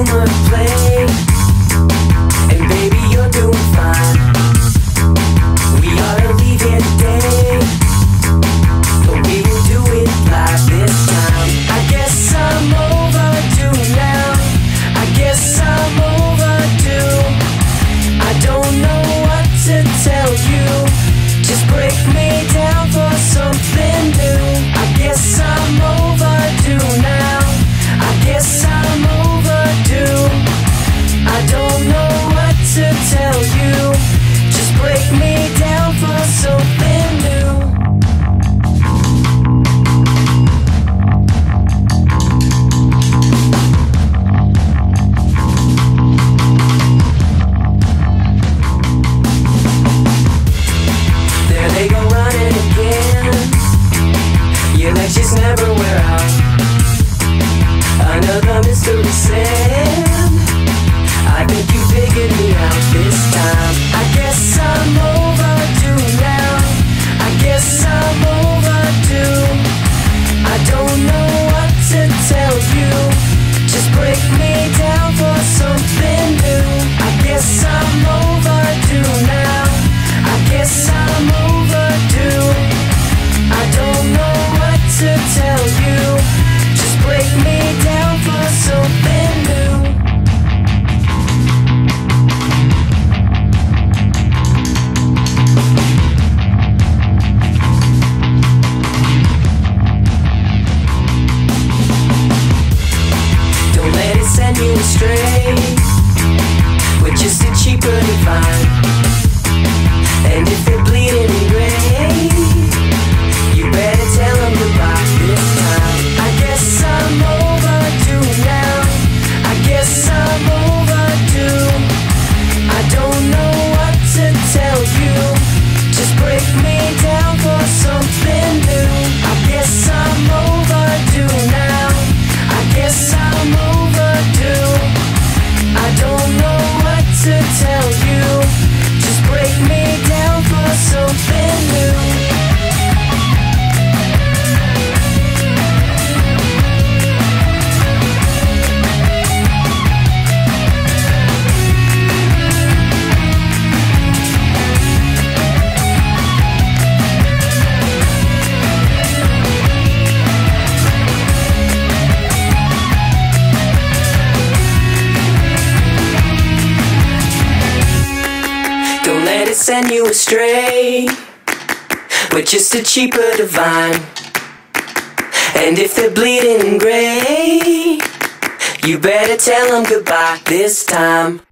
rumor to play, and baby, you're doing fine. We ought to leave here today, but we will do it live this time. I guess I'm overdue now. I guess I'm overdue. I don't know what to tell you. Just break me down for something new. I guess I'm overdue now. I guess I'm overdue. I don't know what to tell you. Just break me down for something new. There they go running again. Your legs just never wear out. Another mystery sand. I think you figured me out this time. I guess I'm overdue now. I guess I'm overdue. I don't know what to tell you. Just break me down for something new. I guess I'm overdue now. I guess I'm overdue. I don't know what to tell you. Just break me down for something new. Don't let it send you astray with just a cheaper divine. And if they're bleeding in gray, you better tell them goodbye this time. I guess I'm overdue now. I guess I'm overdue. I don't know what to tell you. Just break me down for something new. I guess I'm overdue now. I guess I'm overdue. I don't know what to tell you. Just break me down for something new. Don't let it send you astray with just a cheaper divine. And if they're bleeding gray, you better tell them goodbye this time.